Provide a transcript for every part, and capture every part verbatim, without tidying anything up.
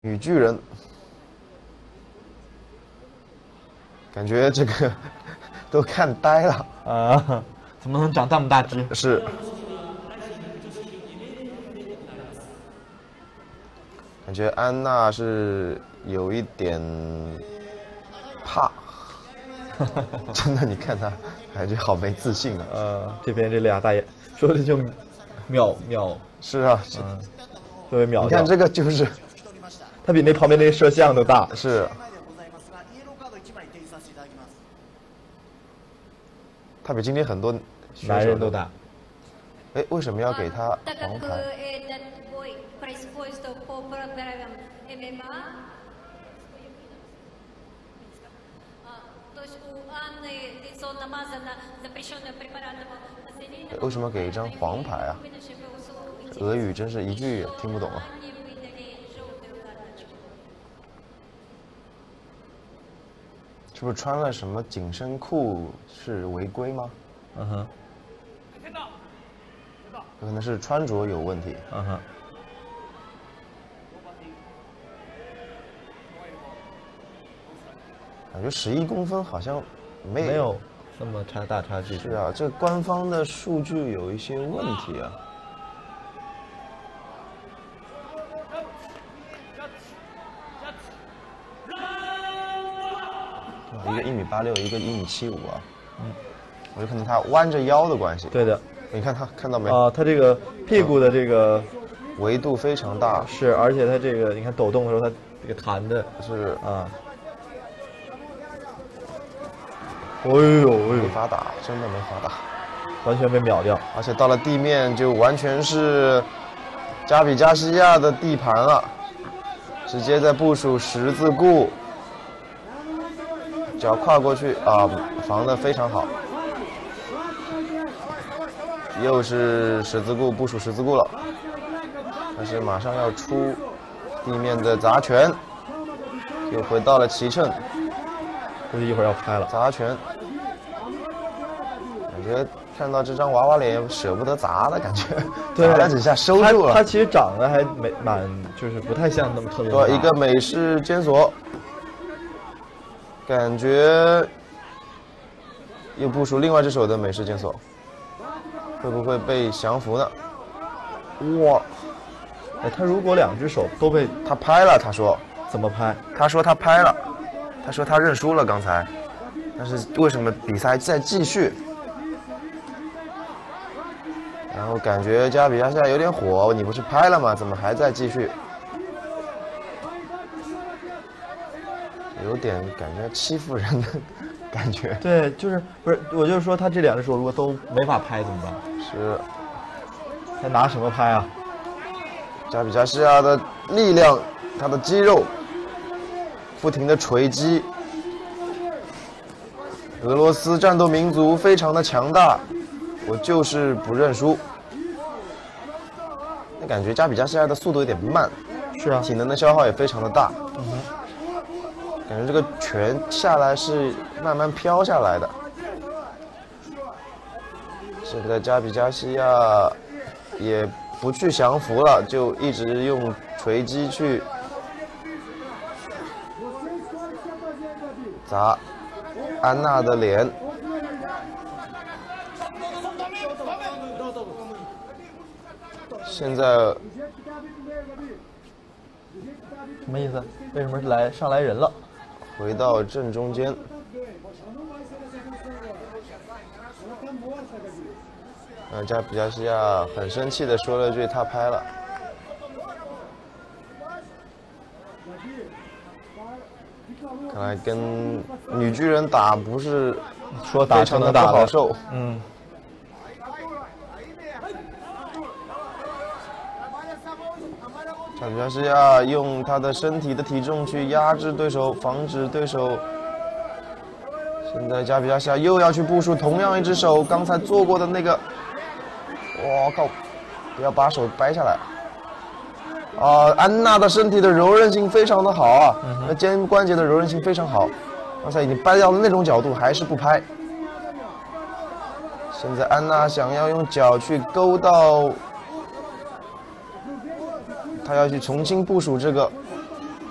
女巨人，感觉这个都看呆了啊！怎么能长这么大只？ 是。感觉安娜是有一点怕，真的，你看她感觉好没自信啊。 呃，这边这俩大爷说的就秒秒， 是啊， 嗯，特别秒。 你看这个就是， 他比那旁边那摄像都大。 是。他比今天很多男人都大。 哎，为什么要给他黄牌？为什么给一张黄牌啊？俄语真是一句也听不懂啊！是不是穿了什么紧身裤是违规吗？ 嗯哼， 有可能是穿着有问题。 嗯哼。 感觉十一公分好像没没有那么差大差距。 是啊，这官方的数据有一些问题啊。一个一米八六，一个一米七五啊。嗯，我觉得可能他弯着腰的关系。 对的， 你看他看到没？ 啊，他这个屁股的这个维度非常大。 是，而且他这个你看抖动的时候，他这个弹的是啊。哎呦哎呦， 没法打，真的没法打， 完全被秒掉。 而且到了地面就完全是加比加西亚的地盘了，直接在部署十字固，脚跨过去啊，防得非常好。又是十字固，部署十字固了，但是马上要出地面的砸拳，又回到了齐秤。 估计一会儿要拍了。 砸拳，感觉看到这张娃娃脸舍不得砸的感觉， 对， 砸了几下收住了。 他其实长得还没蛮，就是不太像那么特别。 对，一个美式肩锁，感觉又部署另外一只手的美式肩锁，会不会被降服呢？哇！ 哎，他如果两只手都被他拍了，他说怎么拍？ 他说他拍了。他说他认输了刚才，但是为什么比赛再继续？然后感觉加比加西亚有点火，你不是拍了吗？怎么还在继续？有点感觉欺负人的感觉。 对，就是不是？我就是说他这两只手如果都没法拍怎么办？ 是， 他拿什么拍啊？ 加比加西亚的力量，他的肌肉。不停的锤击，俄罗斯战斗民族非常的强大，我就是不认输。那感觉加比加西亚的速度有点慢， 是啊， 体能的消耗也非常的大。 嗯哼， 感觉这个拳下来是慢慢飘下来的。现在加比加西亚也不去降服了，就一直用锤击去。砸安娜的脸，现在什么意思？为什么是来上来人了？ 回到正中间。呃，加比加西亚很生气的说了句：“他拍了。”看来跟女巨人打不是说打成的不好受。 嗯。 加比加西亚用他的身体的体重去压制对手，防止对手。现在加比加西亚又要去部署同样一只手，刚才做过的那个。我靠！不要把手掰下来。啊，安娜的身体的柔韧性非常的好啊，那、嗯、肩关节的柔韧性非常好。刚才已经掰掉了那种角度，还是不拍。现在安娜想要用脚去勾到，她要去重新部署这个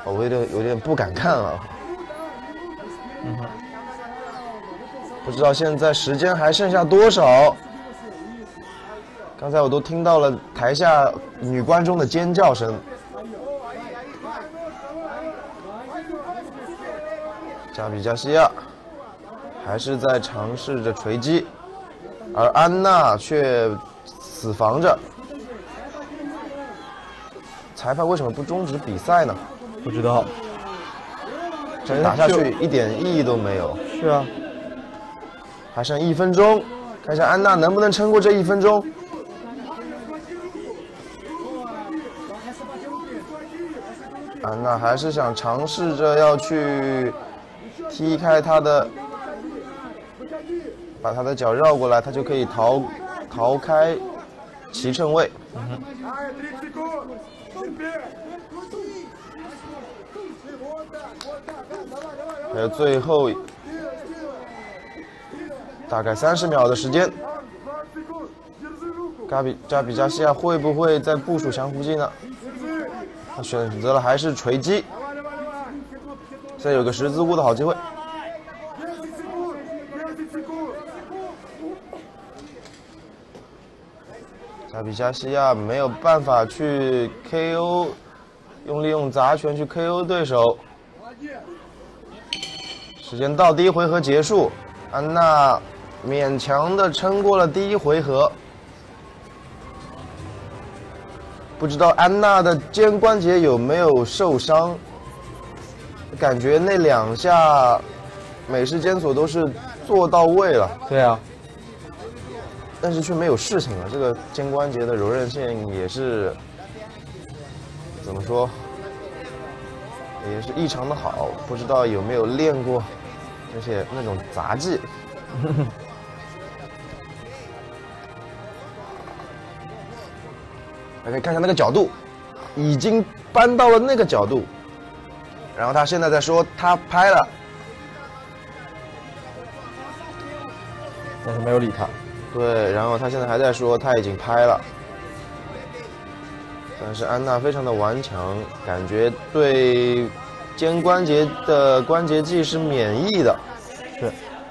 我有点有点不敢看了。 嗯哼， 不知道现在时间还剩下多少？刚才我都听到了台下女观众的尖叫声。加比加西亚还是在尝试着锤击，而安娜却死防着。裁判为什么不终止比赛呢？ 不知道。 这打下去一点意义都没有。 是啊， 还剩一分钟，看一下安娜能不能撑过这一分钟。安娜还是想尝试着要去踢开她的，把她的脚绕过来，她就可以逃逃开齐乘位。嗯哼，还有最后大概三十秒的时间，加比加比加西亚会不会再部署降服技呢？他选择了还是锤击，现在有个十字固的好机会。加比加西亚没有办法去 K O， 用利用杂拳去 K O 对手。时间到，第一回合结束，安娜勉强的撑过了第一回合。不知道安娜的肩关节有没有受伤？感觉那两下美式肩锁都是做到位了。 对啊， 但是却没有事情了。这个肩关节的柔韧性也是怎么说，也是异常的好。不知道有没有练过那些那种杂技。大家看一下那个角度，已经搬到了那个角度。然后他现在在说他拍了， 但是没有理他。 对，然后他现在还在说他已经拍了。但是安娜非常的顽强，感觉对肩关节的关节技是免疫的。 是。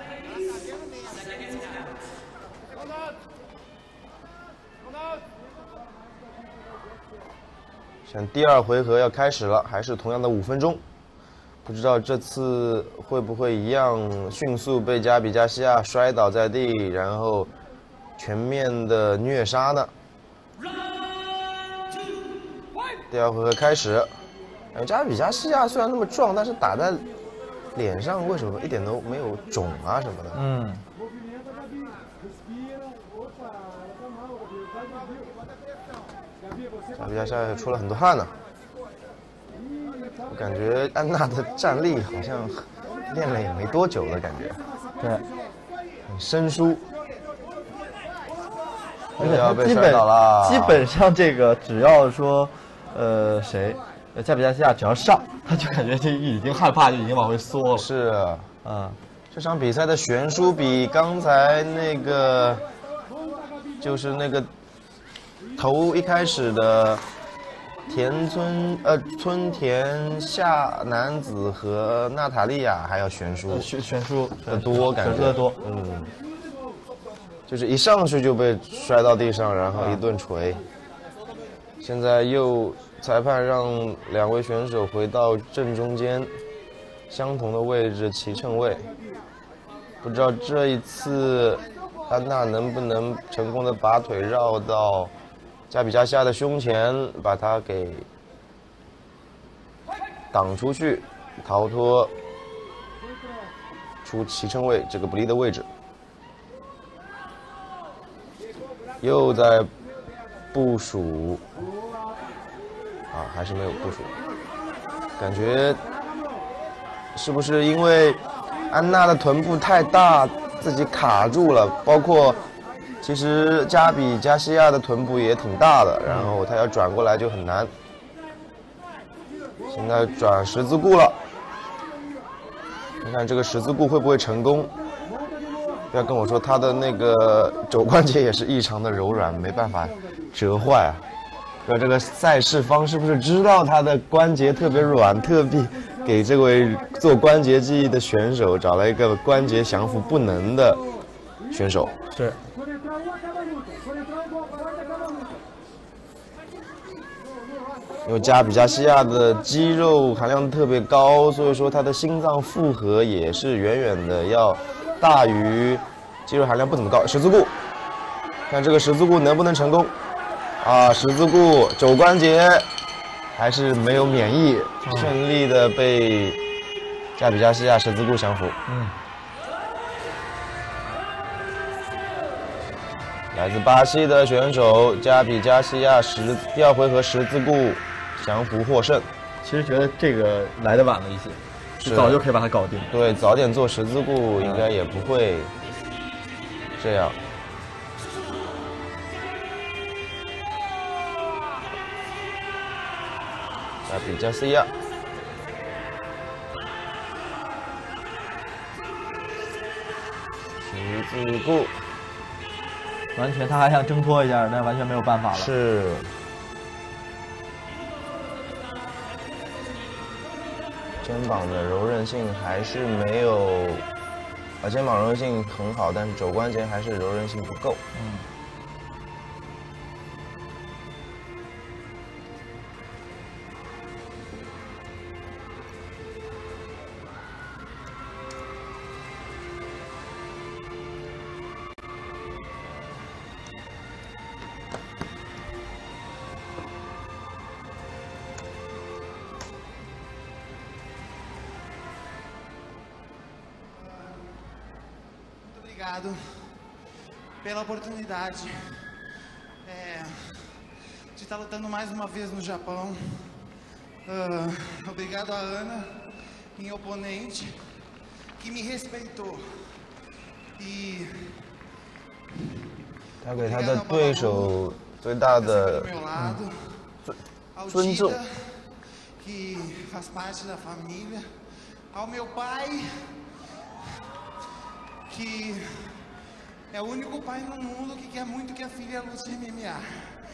像第二回合要开始了，还是同样的五分钟，不知道这次会不会一样迅速被加比加西亚摔倒在地，然后全面的虐杀呢？第二回合开始，哎，加比加西亚虽然那么壮，但是打在脸上为什么一点都没有肿啊什么的？ 嗯。 加比加西亚出了很多汗呢。我感觉安娜的站立好像练了也没多久的感觉。 对。 很生疏。 而且他基本基本上这个只要说，呃，谁，加比加西亚只要上，他就感觉就已经害怕，就已经往回缩了。 是，啊、 嗯， 这场比赛的悬殊比刚才那个，就是那个头一开始的田村呃村田夏男子和娜塔莉亚还要悬殊， 悬悬殊的多，感觉悬殊的多， 嗯。就是一上去就被摔到地上，然后一顿锤。现在又裁判让两位选手回到正中间，相同的位置齐乘位。不知道这一次安娜能不能成功的把腿绕到加比加西亚的胸前，把他给挡出去，逃脱出齐乘位这个不利的位置。又在部署，啊，还是没有部署。感觉是不是因为安娜的臀部太大，自己卡住了？包括其实加比加西亚的臀部也挺大的，然后她要转过来就很难。现在转十字固了，看看这个十字固会不会成功？不要跟我说他的那个肘关节也是异常的柔软，没办法折坏啊。 说这个赛事方是不是知道他的关节特别软，特地给这位做关节记忆的选手找了一个关节降服不能的选手。 是。 因为加比加西亚的肌肉含量特别高，所以说他的心脏负荷也是远远的要大于肌肉含量不怎么高。十字固，看这个十字固能不能成功？啊，十字固肘关节还是没有免疫，嗯、顺利的被加比加西亚十字固降服。嗯。来自巴西的选手加比加西亚十第二回合十字固降服获胜。 其实觉得这个来的晚了一些，早就可以把它搞定。 对，早点做十字固应该也不会这样。加比加西亚。十字固。 完全，他还想挣脱一下，但完全没有办法了。 是。肩膀的柔韧性还是没有，啊，肩膀柔韧性很好，但是肘关节还是柔韧性不够。嗯。 Obrigado pela oportunidade é, de estar lutando mais uma vez no Japão. Uh, obrigado a Ana, minha oponente, que me respeitou. E 他给他的对手最大的尊重。 Que faz parte da família, ao meu pai, que é o único pai no mundo que quer muito que a filha lute M M A.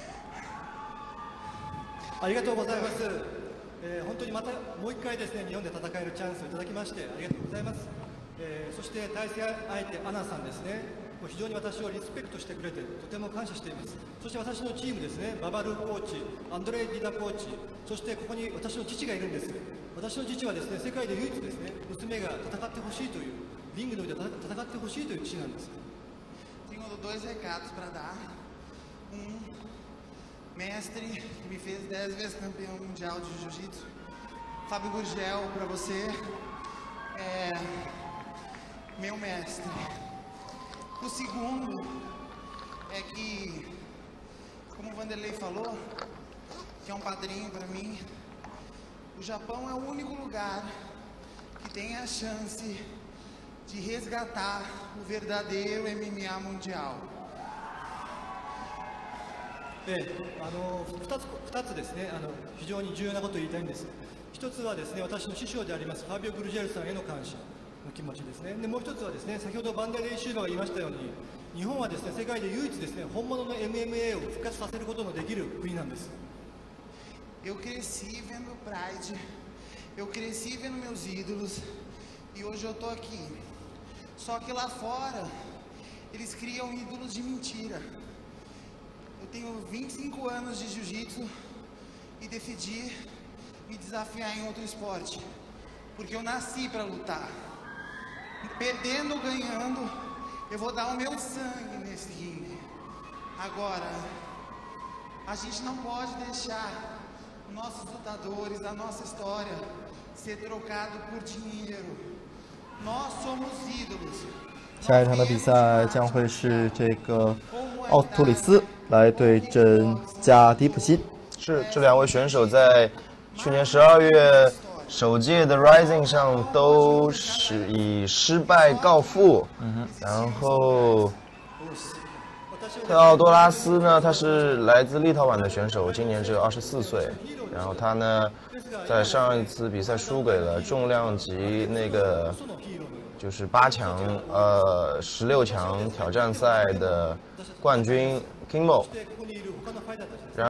ありがとうございます。えー、本当にまたもう一回ですね、日本で戦えるチャンスをいただきましてありがとうございます。えー、そして対戦相手アナさんですね、非常に私をリスペクトしてくれてとても感謝しています。そして私のチームですね、ババルーコーチ、アンドレイ・ディダコーチ、そしてここに私の父がいるんです。私の父はですね、世界で唯一ですね、娘が戦ってほしいという、リングの上で戦ってほしいという父なんです。 Tenho dois recados para dar. Um, mestre que me fez dez vezes campeão mundial de jiu-jitsu, Fábio Gurgel, para você, é meu mestre. O segundo é que, como o Vanderlei falou, que é um padrinho para mim, o Japão é o único lugar que tem a chance de resgatar o verdadeiro M M A mundial. ええ、あのふたつ、ふたつですね、あの非常に重要なことを言いたいんです。一つはですね、私の師匠でありますファビオ・グルジェルさんへの感謝の気持ちですね。でもう一つはですね、先ほどバンデレイ・シューバが言いましたように、日本はですね、世界で唯一ですね、本物の エムエムエー を復活させることのできる国なんです。 Eu cresci vendo Pride, eu cresci vendo meus ídolos e hoje eu tô aqui. Só que lá fora eles criam ídolos de mentira. Eu tenho vinte e cinco anos de jiu-jitsu e decidi me desafiar em outro esporte, porque eu nasci para lutar. Perdendo ou ganhando, eu vou dar o meu sangue nesse ringue. Agora, a gente não pode deixar nossos lutadores, a nossa história ser trocado por dinheiro. Nós somos ídolos. 下一场的比赛将会是这个奥图里斯来对阵加迪普辛。 是，这两位选手在去年十二月首届的 Rising 上都是以失败告负。嗯哼。然后特奥多拉斯呢，他是来自立陶宛的选手，今年只有二十四岁。然后他呢，在上一次比赛输给了重量级那个就是八强呃十六强挑战赛的冠军 Kingmo。